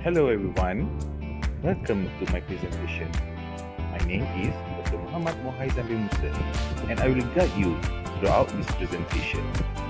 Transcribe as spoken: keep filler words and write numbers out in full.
Hello everyone, welcome to my presentation. My name is Doctor Muhammad Mohai Zambi Musa and I will guide you throughout this presentation.